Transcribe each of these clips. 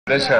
దశ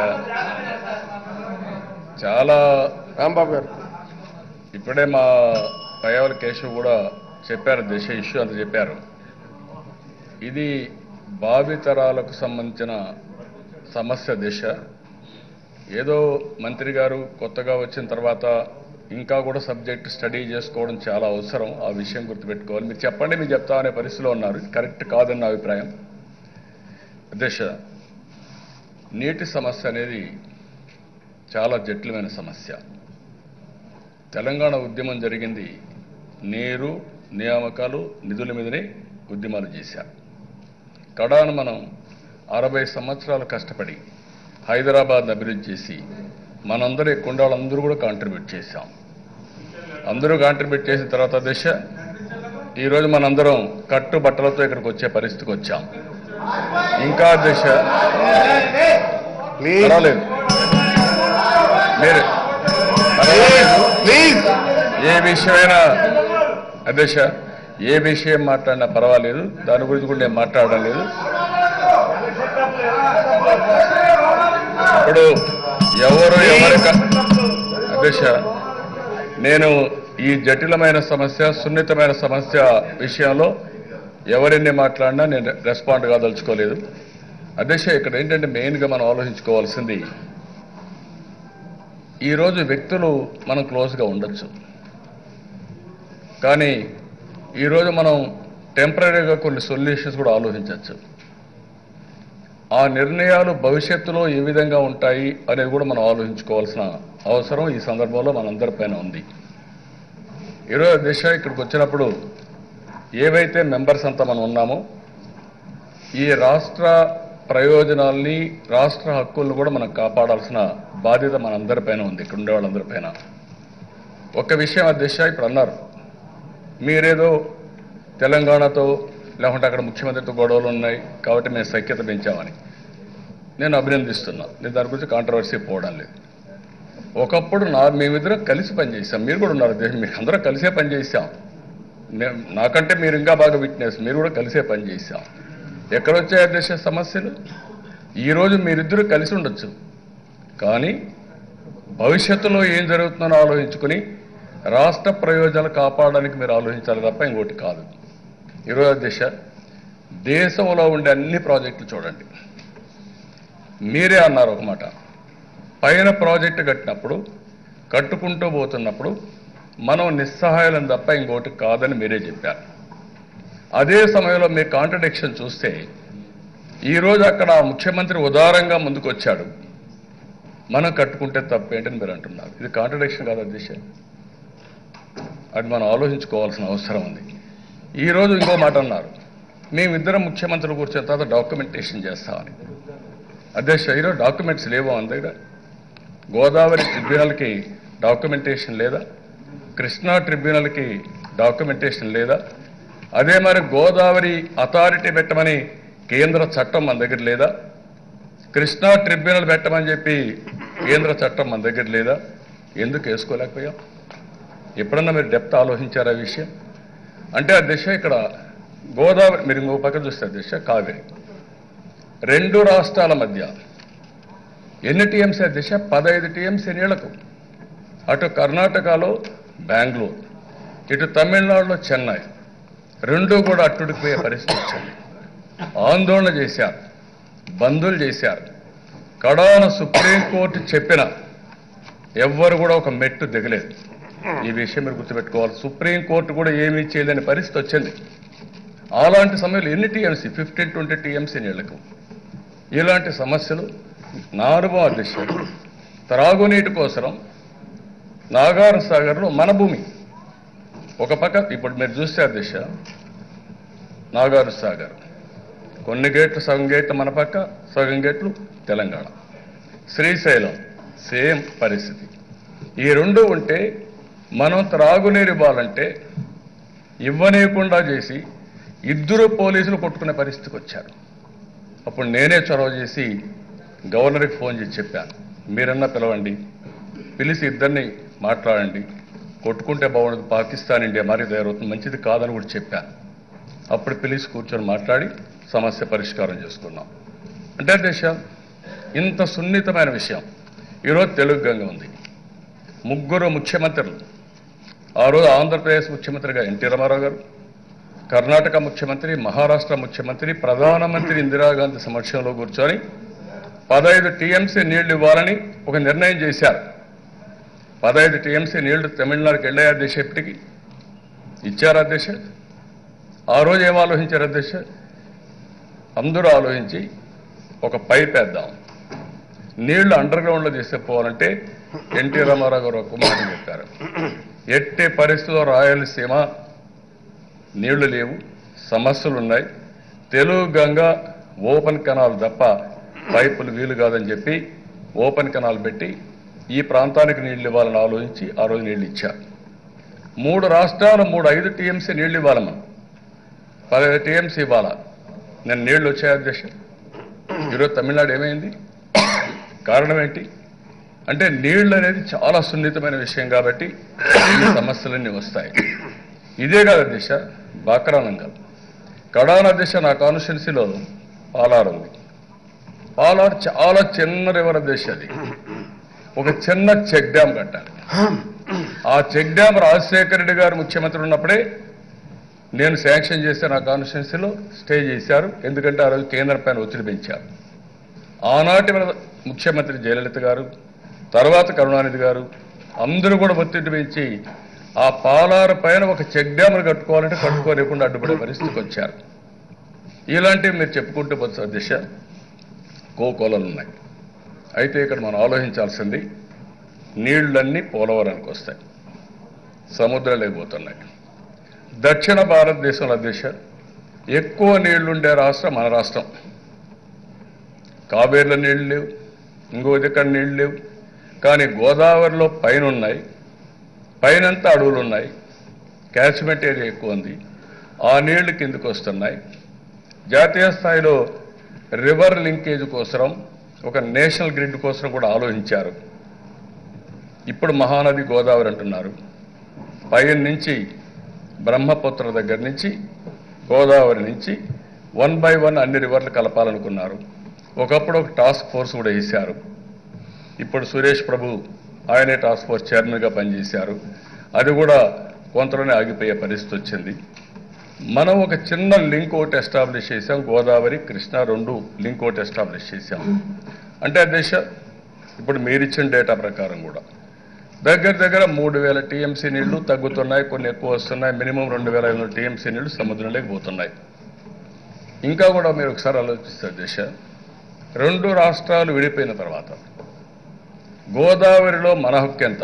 చాలా రాంబాబు గారు ఇప్పుడే మా పయ్యవల కేశవ్ కూడా చెప్పారు. దశ ఇష్యూ అంత చెప్పారు. ఇది భావితరాలకు సంబంధించిన సమస్య. దశ ఏదో మంత్రి గారు కొత్తగా వచ్చిన తర్వాత ఇంకా కూడా సబ్జెక్ట్ స్టడీ చేసుకోవడం చాలా అవసరం. ఆ విషయం గుర్తుపెట్టుకోవాలి. మీరు చెప్పండి, మీరు చెప్తామనే పరిస్థితిలో ఉన్నారు. కరెక్ట్ కాదన్న అభిప్రాయం. దశ నీటి సమస్య అనేది చాలా జటిలమైన సమస్య. తెలంగాణ ఉద్యమం జరిగింది నీరు, నియామకాలు, నిధుల మీదనే ఉద్యమాలు చేశారు. కడాను మనం 60 సంవత్సరాలు కష్టపడి హైదరాబాద్ని అభివృద్ధి చేసి మనందరూ కొండాళ్ళందరూ కూడా కాంట్రిబ్యూట్ చేశాం. అందరూ కాంట్రిబ్యూట్ చేసిన తర్వాత దశ ఈరోజు మనందరం కట్టుబట్టలతో ఇక్కడికి వచ్చే పరిస్థితికి వచ్చాం. ఇంకా దశ పర్వాలేదు, మీరు ఏ విషయమైనా అధ్యక్ష ఏ విషయం మాట్లాడినా పర్వాలేదు, దాని గురించి కూడా నేను మాట్లాడడం లేదు. ఇప్పుడు ఎవరు అధ్యక్ష నేను ఈ జటిలమైన సమస్య, సున్నితమైన సమస్య విషయంలో ఎవరెన్ని మాట్లాడినా నేను రెస్పాండ్ కాదలుచుకోలేదు. అధ్యక్ష ఇక్కడ ఏంటంటే మెయిన్గా మనం ఆలోచించుకోవాల్సింది, ఈరోజు వ్యక్తులు మనం క్లోజ్గా ఉండొచ్చు, కానీ ఈరోజు మనం టెంపరీగా కొన్ని సొల్యూషన్స్ కూడా ఆలోచించవచ్చు. ఆ నిర్ణయాలు భవిష్యత్తులో ఏ విధంగా ఉంటాయి అనేది కూడా మనం ఆలోచించుకోవాల్సిన అవసరం ఈ సందర్భంలో మనందరిపైన ఉంది. ఈరోజు దిశ ఇక్కడికి వచ్చినప్పుడు ఏవైతే మెంబర్స్ అంతా మనం ఉన్నామో ఈ రాష్ట్ర ప్రయోజనాల్ని, రాష్ట్ర హక్కులను కూడా మనం కాపాడాల్సిన బాధ్యత మనందరిపైన ఉంది, ఇక్కడ ఉండే వాళ్ళందరిపైన. ఒక విషయం అధ్యక్ష ఇప్పుడు అన్నారు, మీరేదో తెలంగాణతో లేకుంటే అక్కడ ముఖ్యమంత్రితో గొడవలు ఉన్నాయి కాబట్టి మేము సఖ్యత పెంచామని నేను అభినందిస్తున్నా. నేను దాని గురించి కాంట్రవర్సీ పోవడం లేదు. ఒకప్పుడు మేమిద్దరం కలిసి పనిచేసాం, మీరు కూడా ఉన్నారు, మీరు అందరం కలిసే పనిచేసాం. నాకంటే మీరు ఇంకా బాగా విట్నెస్, మీరు కూడా కలిసే పనిచేసాం. ఎక్కడొచ్చాయి అధ్యక్ష సమస్యలు? ఈరోజు మీరిద్దరూ కలిసి ఉండొచ్చు, కానీ భవిష్యత్తులో ఏం జరుగుతుందో ఆలోచించుకుని రాష్ట్ర ప్రయోజనాలు కాపాడడానికి మీరు ఆలోచించాలి తప్ప ఇంకోటి కాదు. ఈరోజు అధ్యక్ష దేశంలో ఉండే అన్ని ప్రాజెక్టులు చూడండి. మీరే అన్నారు ఒక మాట, పైన ప్రాజెక్టు కట్టినప్పుడు, కట్టుకుంటూ పోతున్నప్పుడు మనం నిస్సహాయాలం తప్ప ఇంకోటి కాదని మీరే చెప్పారు. అదే సమయంలో మీ కాంట్రడిక్షన్ చూస్తే ఈరోజు అక్కడ ముఖ్యమంత్రి ఉదారంగా ముందుకు వచ్చాడు, మనం కట్టుకుంటే తప్పేంటని మీరు అంటున్నారు. ఇది కాంట్రడిక్షన్ కాదు అధ్యక్ష, అది మనం ఆలోచించుకోవాల్సిన అవసరం ఉంది. ఈరోజు ఇంకో మాట అన్నారు, మేమిద్దరం ముఖ్యమంత్రులు కూర్చున్న తర్వాత డాక్యుమెంటేషన్ చేస్తామని. అధ్యక్ష ఈరోజు డాక్యుమెంట్స్ లేవో మన దగ్గర? గోదావరి ట్రిబ్యునల్కి డాక్యుమెంటేషన్ లేదా? కృష్ణా ట్రిబ్యునల్కి డాక్యుమెంటేషన్ లేదా? అదే మరి గోదావరి అథారిటీ పెట్టమని కేంద్ర చట్టం మన దగ్గర లేదా? కృష్ణా ట్రిబ్యునల్ పెట్టమని చెప్పి కేంద్ర చట్టం మన దగ్గర లేదా? ఎందుకు వేసుకోలేకపోయాం? ఎప్పుడన్నా మీరు డెప్త్ ఆలోచించారా విషయం? అంటే అధ్యక్ష ఇక్కడ గోదావరి, మీరు ఇంకో పక్కన చూస్తే అధ్యక్ష కావేరి, రెండు రాష్ట్రాల మధ్య ఎన్ని టీఎంసీ అధ్యక్ష? 15 టీఎంసీ నీళ్లకు. అటు కర్ణాటకలో బెంగళూరు, ఇటు తమిళనాడులో చెన్నై, రెండూ కూడా అట్టుడికిపోయే పరిస్థితి వచ్చింది. ఆందోళన చేశారు, బంధులు చేశారు. కడాన సుప్రీంకోర్టు చెప్పిన ఎవ్వరు కూడా ఒక మెట్టు దిగలేదు. ఈ విషయం మీరు గుర్తుపెట్టుకోవాలి. సుప్రీంకోర్టు కూడా ఏమీ చేయలేని పరిస్థితి వచ్చింది. అలాంటి సమయంలో ఎన్ని టీఎంసీ? 15-20 టీఎంసీ నీళ్లకు. ఇలాంటి సమస్యలు నా అనుభవం అధ్యక్ష. త్రాగునీటి కోసం నాగార్ సాగర్లో మన భూమి ఒక పక్క, ఇప్పుడు మీరు చూస్తే అధ్యక్ష నాగార్ సాగర్ కొన్ని గేట్లు, సగం గేట్లు మన పక్క, సగం గేట్లు తెలంగాణ. శ్రీశైలం సేమ్ పరిస్థితి. ఈ రెండు ఉంటే మనం త్రాగునీరు ఇవ్వాలంటే ఇవ్వనీయకుండా చేసి ఇద్దరు పోలీసులు కొట్టుకునే పరిస్థితికి వచ్చారు. అప్పుడు నేనే చొరవ చేసి గవర్నర్కి ఫోన్ చేసి చెప్పాను, మీరన్నా పిలవండి, పిలిచి ఇద్దరిని మాట్లాడండి, కొట్టుకుంటే బాగుండదు, పాకిస్తాన్ ఇండియా మరి తయారవుతుంది, మంచిది కాదని కూడా చెప్పాను. అప్పుడు పిలిచి కూర్చొని మాట్లాడి సమస్య పరిష్కారం చేసుకున్నాం. అంటే దేశ ఇంత సున్నితమైన విషయం ఈరోజు తెలుగు గంగ ఉంది. ముగ్గురు ముఖ్యమంత్రులు, ఆ రోజు ఆంధ్రప్రదేశ్ ముఖ్యమంత్రిగా ఎన్టీ రామారావు గారు, కర్ణాటక ముఖ్యమంత్రి, మహారాష్ట్ర ముఖ్యమంత్రి, ప్రధానమంత్రి ఇందిరాగాంధీ సమక్షంలో కూర్చొని 15 టీఎంసీ నీళ్లు ఇవ్వాలని ఒక నిర్ణయం చేశారు. 15 టీఎంసీ నీళ్లు తమిళనాడుకి వెళ్ళాయి అధ్యక్ష. ఇప్పటికి ఇచ్చారు అధ్యక్ష. ఆ రోజు ఏం ఆలోచించారు అధ్యక్ష? అందరూ ఆలోచించి ఒక పైప్ వేద్దాం, నీళ్లు అండర్ గ్రౌండ్లో తీసుకుపోవాలంటే ఎన్టీ రామారావు గారు ఒక మాట చెప్పారు, ఎట్టి పరిస్థితుల్లో రాయలసీమ నీళ్లు లేవు, సమస్యలు ఉన్నాయి, తెలుగు గంగ ఓపెన్ కెనాల్ తప్ప పైపులు వీలు కాదని చెప్పి ఓపెన్ కెనాల్ పెట్టి ఈ ప్రాంతానికి నీళ్లు ఇవ్వాలని ఆలోచించి ఆ రోజు నీళ్లు ఇచ్చారు. 3 రాష్ట్రాలు 5 టీఎంసీ నీళ్లు ఇవ్వాలమ్మా, 15 టీఎంసీ ఇవ్వాలా. నేను నీళ్లు వచ్చాయి అధ్యక్ష. ఈరోజు తమిళనాడు ఏమైంది? కారణం ఏంటి అంటే నీళ్లు అనేది చాలా సున్నితమైన విషయం కాబట్టి ఈ సమస్యలన్నీ వస్తాయి. ఇదే కాదు అధ్యక్ష, బాక్రానంగల్ కడాన అధ్యక్ష, నా కాన్స్టిట్యున్సీలో పాలారు ఉంది. పాలారు చాలా చిన్న రివర్ అధ్యక్ష. అది ఒక చిన్న చెక్ డ్యామ్ కట్టాలి. ఆ చెక్ డ్యామ్ రాజశేఖర రెడ్డి గారు ముఖ్యమంత్రి ఉన్నప్పుడే నేను శాంక్షన్ చేస్తే నా కాన్స్టిట్యున్సీలో స్టే చేశారు. ఎందుకంటే ఆ రోజు కేంద్రం పైన ఒత్తిడి పెంచారు. ఆనాటి మన ముఖ్యమంత్రి జయలలిత గారు, తర్వాత కరుణానిధి గారు అందరూ కూడా ఒత్తిడి పెంచి ఆ పాలారు పైన ఒక చెక్ డ్యామ్ను కట్టుకోవాలంటే కట్టుకోలేకుండా అడ్డుపడే పరిస్థితికి వచ్చారు. ఇలాంటివి మీరు చెప్పుకుంటూ పోతే దిశ కోకోలలు ఉన్నాయి. అయితే ఇక్కడ మనం ఆలోచించాల్సింది, నీళ్లన్నీ పోలవరానికి వస్తాయి, సముద్రాలకు పోతున్నాయి. దక్షిణ భారతదేశంలో దిశ ఎక్కువ నీళ్లుండే రాష్ట్రం మన రాష్ట్రం. కావేరిలో నీళ్లు లేవు, ఇంకో దగ్గర నీళ్లు లేవు. కానీ గోదావరిలో పైన ఉన్నాయి, పైనంతా అడవులు ఉన్నాయి, క్యాచ్మెంట్ ఏరియా ఎక్కువ ఉంది, ఆ నీళ్లు కిందకు వస్తున్నాయి. జాతీయ స్థాయిలో రివర్ లింకేజ్ కోసం ఒక నేషనల్ గ్రిడ్ కోసం కూడా ఆలోచించారు. ఇప్పుడు మహానది గోదావరి అంటున్నారు. పైన నుంచి బ్రహ్మపుత్ర దగ్గర నుంచి గోదావరి నుంచి 1 by 1 అన్ని రివర్లు కలపాలనుకున్నారు. ఒకప్పుడు ఒక టాస్క్ ఫోర్స్ కూడా వేశారు. ఇప్పుడు సురేష్ ప్రభు ఆయనే టాస్క్ ఫోర్స్ చైర్మన్గా పనిచేశారు. అది కూడా కొంతలోనే ఆగిపోయే పరిస్థితి వచ్చింది. మనం ఒక చిన్న లింక్ ఒకటి ఎస్టాబ్లిష్ చేశాం, గోదావరి కృష్ణా 2 లింక్ ఒకటి ఎస్టాబ్లిష్ చేశాం. అంటే దేశ ఇప్పుడు మీరిచ్చిన డేటా ప్రకారం కూడా దగ్గర దగ్గర 3000 టీఎంసీ నీళ్లు తగ్గుతున్నాయి, కొన్ని ఎక్కువ వస్తున్నాయి. మినిమం 2500 టీఎంసీ నీళ్లు సముద్రంలోకి పోతున్నాయి. ఇంకా కూడా మీరు ఒకసారి ఆలోచిస్తారు దేశ, 2 రాష్ట్రాలు విడిపోయిన తర్వాత గోదావరిలో మన హక్కు ఎంత,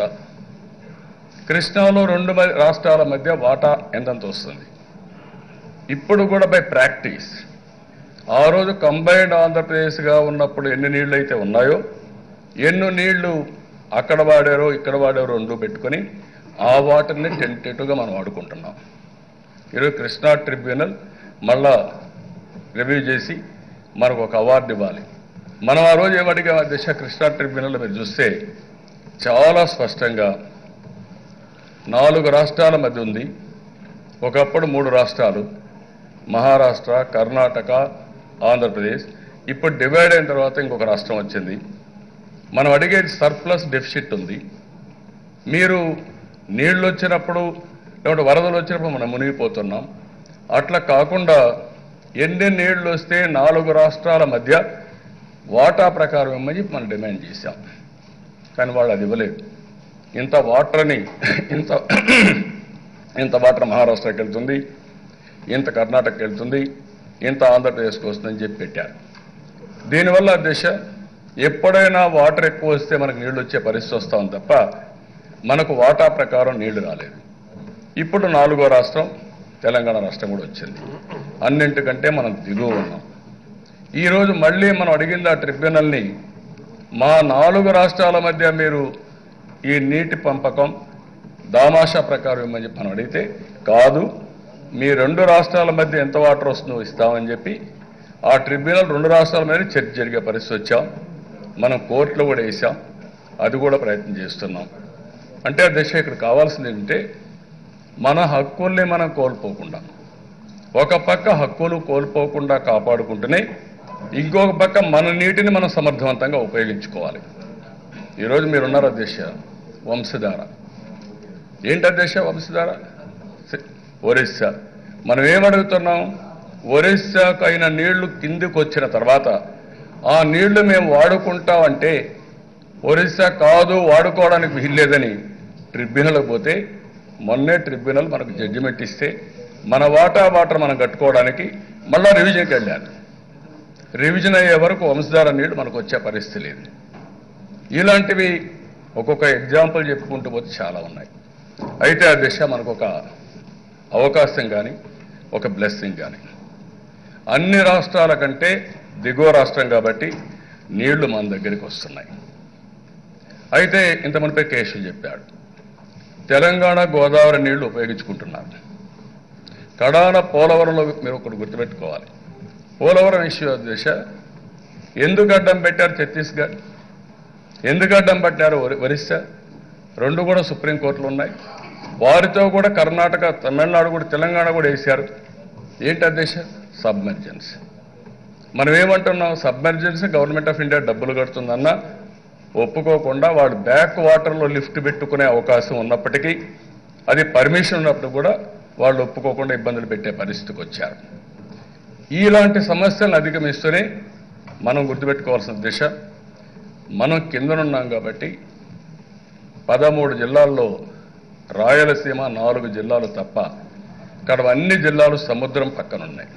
కృష్ణాలో 2 రాష్ట్రాల మధ్య వాటా ఎంతంత వస్తుంది. ఇప్పుడు కూడా బై ప్రాక్టీస్ ఆ రోజు కంబైన్డ్ ఆంధ్రప్రదేశ్గా ఉన్నప్పుడు ఎన్ని నీళ్లు అయితే ఉన్నాయో, ఎన్ని నీళ్లు అక్కడ వాడారో ఇక్కడ వాడారో 2 పెట్టుకొని ఆ వాటర్ని టెంటేటివ్గా మనం వాడుకుంటున్నాం. ఈరోజు కృష్ణా ట్రిబ్యునల్ మళ్ళా రివ్యూ చేసి మనకు ఒక అవార్డు ఇవ్వాలి. మనం ఆ రోజు ఏమడిగా దిశ కృష్ణా ట్రిబ్యునల్ మీరు చూస్తే చాలా స్పష్టంగా 4 రాష్ట్రాల మధ్య ఉంది. ఒకప్పుడు 3 రాష్ట్రాలు, మహారాష్ట్ర, కర్ణాటక, ఆంధ్రప్రదేశ్. ఇప్పుడు డివైడ్ అయిన తర్వాత ఇంకొక రాష్ట్రం వచ్చింది. మనం అడిగేది సర్ప్లస్ డెఫిసిట్ ఉంది. మీరు నీళ్లు వచ్చినప్పుడు లేకపోతే వరదలు వచ్చినప్పుడు మనం మునిగిపోతున్నాం. అట్లా కాకుండా ఎన్ని నీళ్లు వస్తే 4 రాష్ట్రాల మధ్య వాటా ప్రకారం ఇమ్మని మనం డిమాండ్ చేశాం. కానీ వాళ్ళు అది ఇవ్వలేదు. ఇంత వాటర్ని ఇంత వాటర్ మహారాష్ట్రకి వెళ్తుంది, ఇంత కర్ణాటకకి వెళ్తుంది, ఇంత ఆంధ్రప్రదేశ్కి వస్తుందని చెప్పి పెట్టారు. దీనివల్ల దేశ ఎప్పుడైనా వాటర్ ఎక్కువ వస్తే మనకు నీళ్లు వచ్చే పరిస్థితి వస్తాం తప్ప మనకు వాటా ప్రకారం నీళ్లు రాలేదు. ఇప్పుడు 4వ రాష్ట్రం తెలంగాణ రాష్ట్రం కూడా వచ్చింది. అన్నింటికంటే మనం దిగువ ఉన్నాం. ఈరోజు మళ్ళీ మనం అడిగింది ఆ ట్రిబ్యునల్ని, మా 4 రాష్ట్రాల మధ్య మీరు ఈ నీటి పంపకం దామాషా ప్రకారం ఇవ్వమని చెప్పి మనం అడిగితే, కాదు మీ 2 రాష్ట్రాల మధ్య ఎంత వాటర్ వస్తుందో ఇస్తామని చెప్పి ఆ ట్రిబ్యునల్ 2 రాష్ట్రాల మీద చర్చ జరిగే పరిస్థితి వచ్చాం. మనం కోర్టులో కూడా వేసాం, అది కూడా ప్రయత్నం చేస్తున్నాం. అంటే ఆ దిశ ఇక్కడ కావాల్సింది ఏంటంటే మన హక్కుల్ని మనం కోల్పోకుండా, ఒక పక్క హక్కులు కోల్పోకుండా కాపాడుకుంటూనే ఇంకొక పక్క మన నీటిని మనం సమర్థవంతంగా ఉపయోగించుకోవాలి. ఈరోజు మీరున్నారు అధ్యక్ష, వంశధార ఏంటి అధ్యక్ష? వంశధార ఒరిస్సా. మనం ఏమడుగుతున్నాం? ఒరిస్సాకు అయిన నీళ్లు కిందికి వచ్చిన తర్వాత ఆ నీళ్లు మేము వాడుకుంటామంటే ఒరిస్సా కాదు వాడుకోవడానికి వీల్లేదని ట్రిబ్యునల్కి పోతే మొన్నే ట్రిబ్యునల్ మనకు జడ్జిమెంట్ ఇస్తే మన వాటర్ మనం కట్టుకోవడానికి మళ్ళా రివిజన్కి వెళ్ళాను. రివిజన్ అయ్యే వరకు వంశధార నీళ్లు మనకు వచ్చే పరిస్థితి లేదు. ఇలాంటివి ఒక్కొక్క ఎగ్జాంపుల్ చెప్పుకుంటూ పోతే చాలా ఉన్నాయి. అయితే ఆ దిశ మనకు ఒక అవకాశం కానీ ఒక బ్లెస్సింగ్ కానీ, అన్ని రాష్ట్రాల కంటే దిగువ రాష్ట్రం కాబట్టి నీళ్లు మన దగ్గరికి వస్తున్నాయి. అయితే ఇంత మునిపే కేశవ్ చెప్పాడు, తెలంగాణ గోదావరి నీళ్లు ఉపయోగించుకుంటున్నారు. కడాన పోలవరంలో మీరు ఒకటి గుర్తుపెట్టుకోవాలి. పోలవరం ఇష్యూ దిశ ఎందుకు అడ్డం పెట్టారు? ఛత్తీస్గఢ్ ఎందుకు అడ్డం పట్టారు? ఒరిస్సా రెండు కూడా సుప్రీంకోర్టులో ఉన్నాయి. వారితో కూడా కర్ణాటక, తమిళనాడు కూడా, తెలంగాణ కూడా వేశారు. ఏంటి అధ్యక్ష? సబ్మెర్జెన్స్. మనం ఏమంటున్నాం? సబ్మెర్జెన్స్ గవర్నమెంట్ ఆఫ్ ఇండియా డబ్బులు కడుతుందన్నా ఒప్పుకోకుండా వాళ్ళు బ్యాక్ వాటర్లో లిఫ్ట్ పెట్టుకునే అవకాశం ఉన్నప్పటికీ, అది పర్మిషన్ ఉన్నప్పుడు కూడా వాళ్ళు ఒప్పుకోకుండా ఇబ్బందులు పెట్టే పరిస్థితికి వచ్చారు. ఇలాంటి సమస్యలను అధిగమిస్తూనే మనం గుర్తుపెట్టుకోవాల్సిన దిశ, మనం కిందనున్నాం కాబట్టి 13 జిల్లాల్లో రాయలసీమ 4 జిల్లాలు తప్ప ఇక్కడ అన్ని జిల్లాలు సముద్రం పక్కనున్నాయి.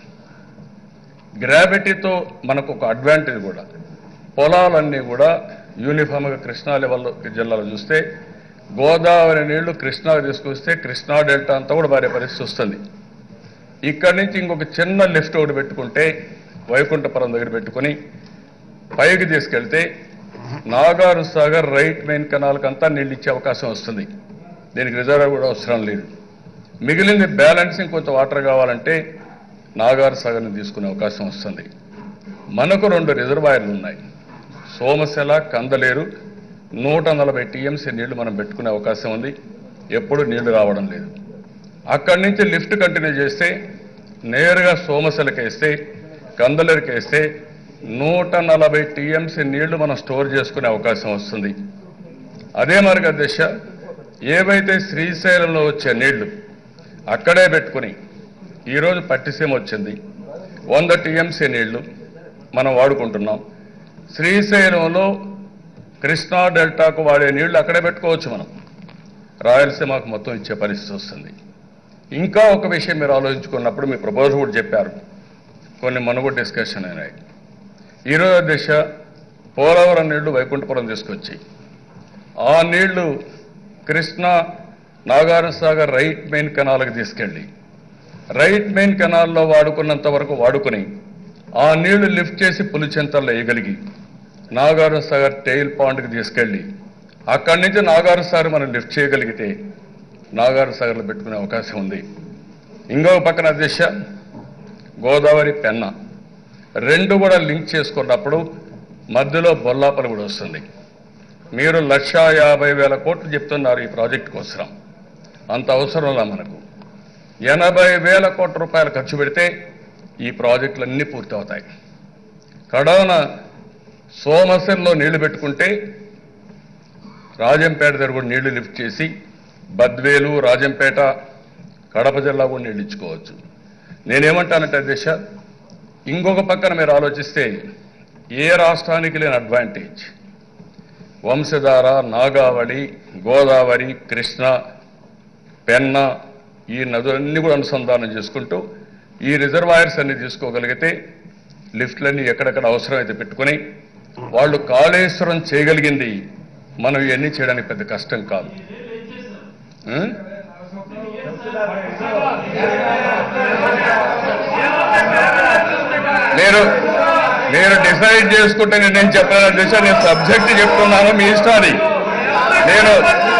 గ్రావిటీతో మనకు ఒక అడ్వాంటేజ్ కూడా, పొలాలన్నీ కూడా యూనిఫామ్గా కృష్ణా లెవెల్లో జిల్లాలో చూస్తే గోదావరి నీళ్లు కృష్ణాకు తీసుకొస్తే కృష్ణా డెల్టా అంతా కూడా భారీ పరిస్థితి వస్తుంది. ఇక్కడి నుంచి ఇంకొక చిన్న లిఫ్ట్ ఒకటి పెట్టుకుంటే వైకుంఠపురం దగ్గర పెట్టుకుని పైకి తీసుకెళ్తే నాగార్ సాగర్ రైట్ మెయిన్ కెనాల్కి అంతా నీళ్ళు ఇచ్చే అవకాశం వస్తుంది. దీనికి రిజర్వ్ కూడా అవసరం లేదు. మిగిలింది బ్యాలెన్సింగ్ కొంత వాటర్ కావాలంటే నాగార్ సాగర్ని తీసుకునే అవకాశం వస్తుంది. మనకు 2 రిజర్వాయర్లు ఉన్నాయి, సోమశెల, కందలేరు. 140 టీఎంసీ నీళ్లు మనం పెట్టుకునే అవకాశం ఉంది. ఎప్పుడు నీళ్లు రావడం లేదు. అక్కడి నుంచి లిఫ్ట్ కంటిన్యూ చేస్తే నేరుగా సోమశెలకి వేస్తే, కందలేరుకి వేస్తే 140 టీఎంసీ నీళ్లు మనం స్టోర్ చేసుకునే అవకాశం వస్తుంది. అదే మార్గ దిశ ఏవైతే శ్రీశైలంలో వచ్చే నీళ్లు అక్కడే పెట్టుకుని ఈరోజు పట్టిసీమ వచ్చింది, 100 టీఎంసీ నీళ్లు మనం వాడుకుంటున్నాం. శ్రీశైలంలో కృష్ణా డెల్టాకు వాడే నీళ్లు అక్కడే పెట్టుకోవచ్చు. మనం రాయలసీమకు మొత్తం ఇచ్చే పరిస్థితి వస్తుంది. ఇంకా ఒక విషయం మీరు ఆలోచించుకున్నప్పుడు మీ ప్రపోజల్ కూడా చెప్పారు, కొన్ని మనుగడ డిస్కషన్ అయినాయి. ఈరోజు దిశ పోలవరం నీళ్లు వైకుంఠపురం తీసుకొచ్చి ఆ నీళ్లు కృష్ణా నాగార్జున సాగర్ రైట్ మెయిన్ కెనాల్కి తీసుకెళ్ళి రైట్ మెయిన్ కెనాల్లో వాడుకున్నంత వరకు వాడుకుని ఆ నీళ్లు లిఫ్ట్ చేసి పులిచెంతల్లో వేయగలిగి నాగార్జున సాగర్ టెయిల్ పాండ్కి తీసుకెళ్ళి అక్కడి నుంచి నాగార్జున సాగర్ మనం లిఫ్ట్ చేయగలిగితే నాగార్జున సాగర్లో పెట్టుకునే అవకాశం ఉంది. ఇంకొక పక్కన దిశ గోదావరి, పెన్నా రెండు కూడా లింక్ చేసుకున్నప్పుడు మధ్యలో బొల్లాపల్లి కూడా వస్తుంది. మీరు 1,50,000 కోట్లు చెప్తున్నారు ఈ ప్రాజెక్టు కోసం. అంత అవసరంలా మనకు 80,000 కోట్ల రూపాయలు ఖర్చు పెడితే ఈ ప్రాజెక్టులన్నీ పూర్తవుతాయి. కడాన సోమశెల్లో నీళ్లు పెట్టుకుంటే రాజంపేట దగ్గర కూడా నీళ్లు లిఫ్ట్ చేసి బద్వేలు, రాజంపేట, కడప జిల్లా కూడా నీళ్ళు ఇచ్చుకోవచ్చు. నేనేమంటానంటే అధ్యక్ష, ఇంకొక పక్కన మీరు ఆలోచిస్తే ఏ రాష్ట్రానికి లేని అడ్వాంటేజ్ వంశధార, నాగావళి, గోదావరి, కృష్ణ, పెన్నా ఈ నదులన్నీ కూడా అనుసంధానం చేసుకుంటూ ఈ రిజర్వాయర్స్ అన్ని తీసుకోగలిగితే లిఫ్ట్లన్నీ ఎక్కడెక్కడ అవసరమైతే పెట్టుకుని వాళ్ళు కాళేశ్వరం చేయగలిగింది మనం ఇవన్నీ చేయడానికి పెద్ద కష్టం కాదు. నేను డిసైడ్ చేసుకుంటే నేను చెప్పాను దిశ, నేను సబ్జెక్ట్ చెప్తున్నాను, మీ ఇష్టాన్ని. నేను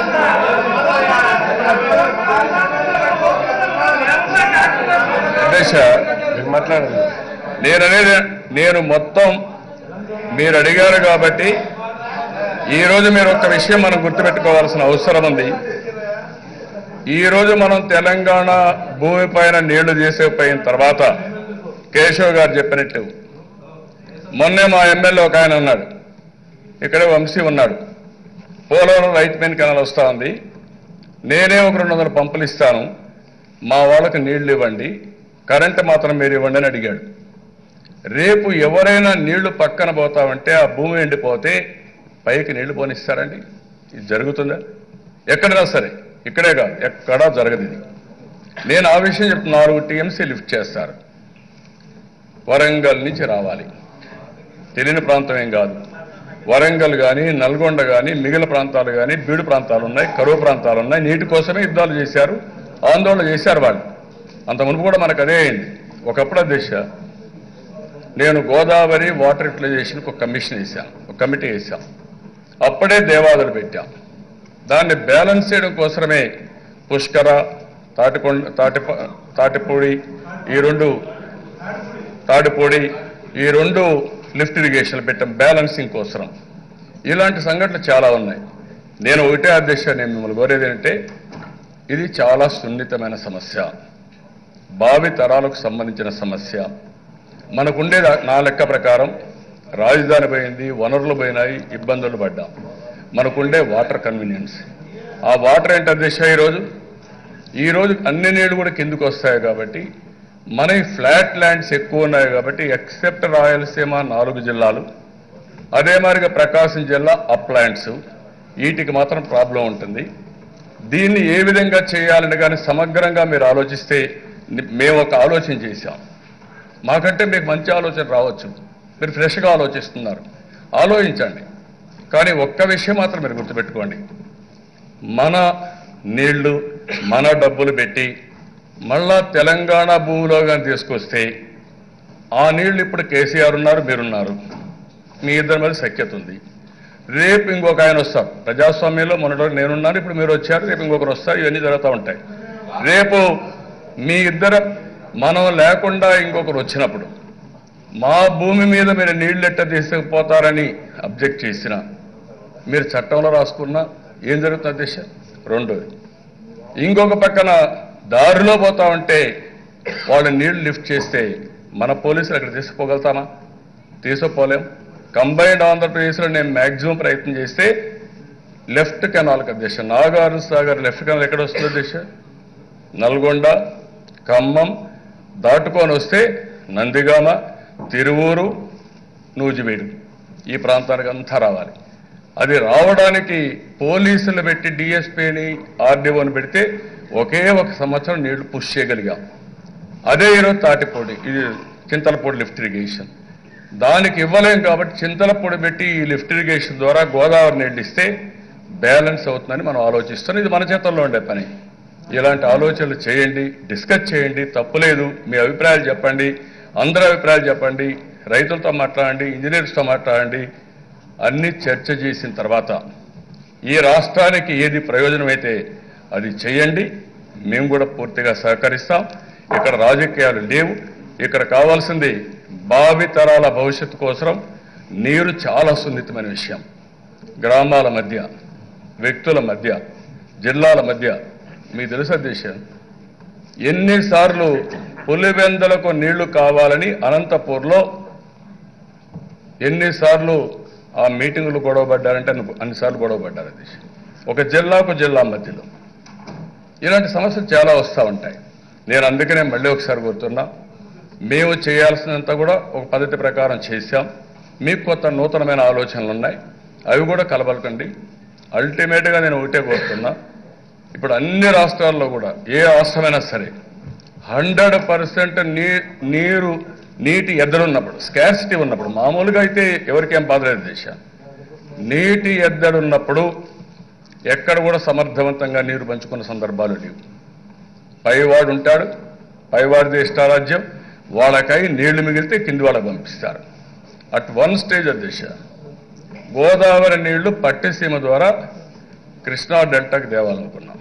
దిశ మాట్లాడండి. నేను మొత్తం మీరు అడిగారు కాబట్టి ఈరోజు మీరు ఒక విషయం మనం గుర్తుపెట్టుకోవాల్సిన అవసరం ఉంది. ఈరోజు మనం తెలంగాణ భూమి పైన నీళ్లు చేసేపోయిన తర్వాత కేశవ్ గారు చెప్పినట్టు మొన్నే మా ఎమ్మెల్యే ఒక ఆయన అన్నాడు, ఇక్కడే వంశీ ఉన్నాడు, పోలవరం రైట్ మెయిన్ కెనాల్ వస్తూ ఉంది, నేనే ఒక 200 పంపులు ఇస్తాను, మా వాళ్ళకి నీళ్లు ఇవ్వండి, కరెంటు మాత్రం మీరు ఇవ్వండి అని అడిగాడు. రేపు ఎవరైనా నీళ్లు పక్కన పోతామంటే ఆ భూమి ఎండిపోతే పైకి నీళ్లు పోనిస్తారండి? ఇది జరుగుతుందా? ఎక్కడైనా సరే, ఇక్కడే కాదు, ఎక్కడా జరగదు ఇది. నేను ఆ విషయం చెప్తున్నా. 4 టీఎంసీ లిఫ్ట్ చేస్తారు, వరంగల్ నుంచి రావాలి. తెలియని ప్రాంతం ఏం కాదు. వరంగల్ కానీ, నల్గొండ కానీ, మిగిలిన ప్రాంతాలు కానీ, బీడు ప్రాంతాలు ఉన్నాయి, కరువు ప్రాంతాలు ఉన్నాయి. నీటి కోసమే యుద్ధాలు చేశారు, ఆందోళన చేశారు వాళ్ళు. అంత మునుపు కూడా మనకు అదే అయింది. ఒకప్పుడు దిశ నేను గోదావరి వాటర్ యూటిలైజేషన్కి ఒక కమిషన్ వేశాను, ఒక కమిటీ వేశాం. అప్పుడే దేవాదులు పెట్టాం. దాన్ని బ్యాలెన్స్ చేయడం కోసమే పుష్కర, తాటిపూడి ఈ రెండు లిఫ్ట్ ఇరిగేషన్లు పెట్టాం బ్యాలెన్సింగ్ కోసం. ఇలాంటి సంఘటనలు చాలా ఉన్నాయి. నేను ఒకటే అధ్యక్ష, నేను మిమ్మల్ని కోరేది ఏంటంటే, ఇది చాలా సున్నితమైన సమస్య, భావి తరాలకు సంబంధించిన సమస్య. మనకుండే నా లెక్క ప్రకారం రాజధాని పోయింది, వనరులు పోయినాయి, ఇబ్బందులు పడ్డాం. మనకుండే వాటర్ కన్వీనియన్స్, ఆ వాటర్ ఏంటి అధ్యక్ష, ఈరోజు అన్ని నీళ్లు కూడా కిందకు వస్తాయి కాబట్టి, మన ఫ్లాట్ ల్యాండ్స్ ఎక్కువ ఉన్నాయి కాబట్టి, ఎక్సెప్ట్ రాయలసీమ 4 జిల్లాలు, అదే మాదిరిగా ప్రకాశం జిల్లా అప్లాండ్స్, వీటికి మాత్రం ప్రాబ్లం ఉంటుంది. దీన్ని ఏ విధంగా చేయాలని కానీ సమగ్రంగా మీరు ఆలోచిస్తే, మేము ఒక ఆలోచన చేశాం. మాకంటే మీకు మంచి ఆలోచన రావచ్చు, మీరు ఫ్రెష్గా ఆలోచిస్తున్నారు, ఆలోచించండి. కానీ ఒక్క విషయం మాత్రం మీరు గుర్తుపెట్టుకోండి, మన నీళ్లు మన డబ్బులు పెట్టి మళ్ళా తెలంగాణ భూమిలో కానీ తీసుకొస్తే, ఆ నీళ్లు ఇప్పుడు కేసీఆర్ ఉన్నారు, మీరున్నారు, మీ ఇద్దరి మీద సఖ్యత ఉంది. రేపు ఇంకొక ఆయన వస్తారు, ప్రజాస్వామ్యంలో మొన్నటి నేనున్నాను, ఇప్పుడు మీరు వచ్చారు, రేపు ఇంకొకరు వస్తారు, ఇవన్నీ జరుగుతూ ఉంటాయి. రేపు మీ ఇద్దరు మనం లేకుండా ఇంకొకరు వచ్చినప్పుడు మా భూమి మీద మీరు నీళ్లు ఎట్ట తీసుకుపోతారని అబ్జెక్ట్ చేసిన, మీరు చట్టంలో రాసుకున్నా ఏం జరుగుతుంది అధ్యక్ష? రెండోది, ఇంకొక పక్కన దారిలో పోతా ఉంటే వాళ్ళు నీళ్లు లిఫ్ట్ చేస్తే మన పోలీసులు అక్కడ తీసుకుపోగలుగుతామా? తీసుకుపోలేం. కంబైన్డ్ ఆంధ్రప్రదేశ్లో నేను మ్యాక్సిమం ప్రయత్నం చేస్తే లెఫ్ట్ కెనాల్కి అధ్యక్ష, నాగార్జున సాగర్ లెఫ్ట్ కెనాల్ ఎక్కడ వస్తుంది అధ్యక్ష? నల్గొండ, ఖమ్మం దాటుకొని వస్తే నందిగామ, తిరువూరు, నూజివీడు, ఈ ప్రాంతానికి అంతా రావాలి. అది రావడానికి పోలీసులు పెట్టి డిఎస్పీని, ఆర్డీఓని పెడితే ఒకే ఒక సంవత్సరం నీళ్లు పుష్ చేయగలిగాం. అదే ఈరోజు తాటిపూడి, ఇది చింతలపూడి లిఫ్ట్ ఇరిగేషన్, దానికి ఇవ్వలేం కాబట్టి చింతలపూడి పెట్టి ఈ లిఫ్ట్ ఇరిగేషన్ ద్వారా గోదావరి నీళ్ళు ఇస్తే బ్యాలెన్స్ అవుతుందని మనం ఆలోచిస్తున్నాం. ఇది మన చేతుల్లో ఉండే పని. ఇలాంటి ఆలోచనలు చేయండి, డిస్కస్ చేయండి, తప్పులేదు. మీ అభిప్రాయాలు చెప్పండి, అందరి అభిప్రాయాలు చెప్పండి, రైతులతో మాట్లాడండి, ఇంజనీర్స్తో మాట్లాడండి. అన్ని చర్చ చేసిన తర్వాత ఈ రాష్ట్రానికి ఏది ప్రయోజనమైతే అది చేయండి. మేము కూడా పూర్తిగా సహకరిస్తాం. ఇక్కడ రాజకీయాలు లేవు. ఇక్కడ కావాల్సింది భావి తరాల భవిష్యత్తు కోసం నీరు చాలా సున్నితమైన విషయం. గ్రామాల మధ్య, వ్యక్తుల మధ్య, జిల్లాల మధ్య మీకు తెలుసా దేశం ఎన్నిసార్లు పులివెందలకు నీళ్లు కావాలని అనంతపూర్లో ఎన్నిసార్లు ఆ మీటింగులు గొడవపడ్డారంటే అన్నిసార్లు గొడవపడ్డారు. అది ఒక జిల్లాకు జిల్లా మధ్యలో ఇలాంటి సమస్యలు చాలా వస్తూ ఉంటాయి. నేను అందుకనే మళ్ళీ ఒకసారి కోరుతున్నా, మేము చేయాల్సినంత కూడా ఒక పద్ధతి ప్రకారం చేశాం. మీకు కొత్త నూతనమైన ఆలోచనలు ఉన్నాయి, అవి కూడా కలబలకండి. అల్టిమేట్గా నేను ఒకటే కోరుతున్నా, ఇప్పుడు అన్ని రాష్ట్రాల్లో కూడా ఏ రాష్ట్రమైనా సరే 100% నీటి ఎద్దడున్నప్పుడు, స్కార్సిటీ ఉన్నప్పుడు, మామూలుగా అయితే ఎవరికేం బాధలేదు దేశ, నీటి ఎద్దడున్నప్పుడు ఎక్కడ కూడా సమర్థవంతంగా నీరు పంచుకున్న సందర్భాలు లేవు. పైవాడు ఉంటాడు, పైవాడిదే ఇష్టారాజ్యం, వాళ్ళకై నీళ్లు మిగిలితే కింది వాళ్ళకి పంపిస్తారు. అట్ వన్ స్టేజ్ అధ్యక్ష గోదావరి నీళ్లు పట్టిసీమ ద్వారా కృష్ణా డెల్టాకి దేవాలనుకున్నాం.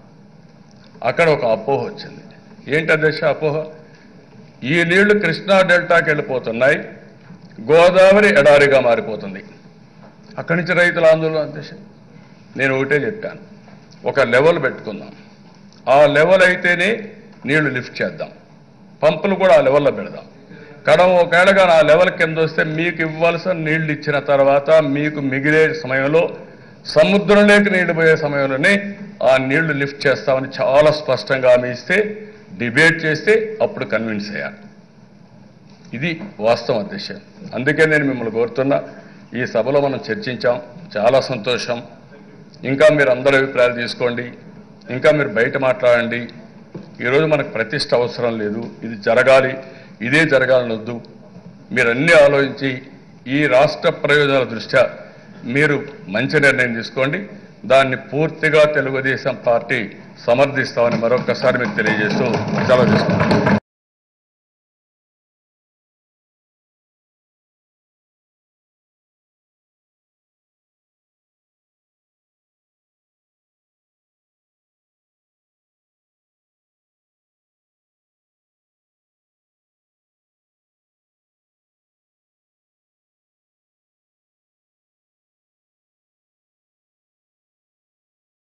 అక్కడ ఒక అపోహ వచ్చింది. ఏంటి అధ్యక్ష అపోహ? ఈ నీళ్లు కృష్ణా డెల్టాకి వెళ్ళిపోతున్నాయి, గోదావరి ఎడారిగా మారిపోతుంది. అక్కడి నుంచి రైతుల ఆందోళన అధ్యక్ష. నేను ఒకటే చెప్పాను, ఒక లెవెల్ పెట్టుకుందాం, ఆ లెవెల్ అయితేనే నీళ్లు లిఫ్ట్ చేద్దాం, పంపులు కూడా ఆ లెవెల్లో పెడదాం. కడం ఒకవేళగా నా లెవెల్ కింద వస్తే మీకు ఇవ్వాల్సిన నీళ్లు ఇచ్చిన తర్వాత మీకు మిగిలే సమయంలో సముద్రంలోకి నీళ్లు పోయే సమయంలోనే ఆ నీళ్లు లిఫ్ట్ చేస్తామని చాలా స్పష్టంగా హామీ ఇస్తే డిబేట్ చేస్తే అప్పుడు కన్విన్స్ అయ్యాను. ఇది వాస్తవం అధ్యక్ష. అందుకే నేను మిమ్మల్ని కోరుతున్నా, ఈ సభలో మనం చర్చించాం, చాలా సంతోషం. ఇంకా మీరు అందరి అభిప్రాయాలు తీసుకోండి, ఇంకా మీరు బయట మాట్లాడండి. ఈరోజు మనకు ప్రతిష్ట అవసరం లేదు, ఇది జరగాలి, ఇదే జరగాలనొద్దు. మీరు అన్నీ ఆలోచించి ఈ రాష్ట్ర ప్రయోజనాల దృష్ట్యా మీరు మంచి నిర్ణయం తీసుకోండి. దాన్ని పూర్తిగా తెలుగుదేశం పార్టీ సమర్థిస్తామని మరొకసారి మీకు తెలియజేస్తూ సెలవు తీసుకుంటాం.